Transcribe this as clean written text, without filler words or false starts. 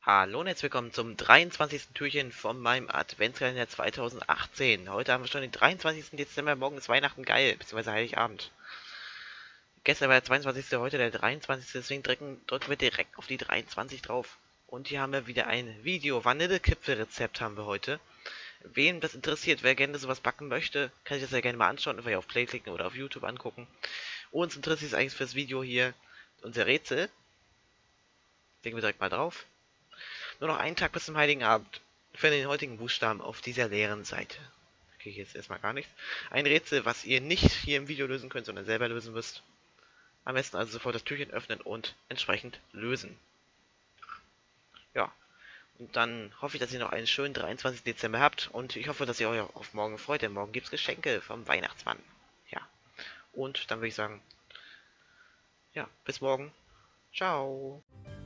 Hallo und herzlich willkommen zum 23. Türchen von meinem Adventskalender 2018. Heute haben wir schon den 23. Dezember, morgen ist Weihnachten, geil, beziehungsweise Heiligabend. Gestern war der 22., heute der 23., deswegen drücken wir direkt auf die 23 drauf. Und hier haben wir wieder ein Video, Vanillekipferl-Rezept haben wir heute. Wem das interessiert, wer gerne sowas backen möchte, kann sich das ja gerne mal anschauen, einfach hier auf Play klicken oder auf YouTube angucken. Uns interessiert es eigentlich fürs Video hier unser Rätsel. Legen wir direkt mal drauf. Nur noch einen Tag bis zum Heiligen Abend. Finde den heutigen Buchstaben auf dieser leeren Seite. Da kriege ich jetzt erstmal gar nichts. Ein Rätsel, was ihr nicht hier im Video lösen könnt, sondern selber lösen müsst. Am besten also sofort das Türchen öffnen und entsprechend lösen. Ja, und dann hoffe ich, dass ihr noch einen schönen 23. Dezember habt. Und ich hoffe, dass ihr euch auch auf morgen freut, denn morgen gibt es Geschenke vom Weihnachtsmann. Ja, und dann würde ich sagen, ja, bis morgen. Ciao.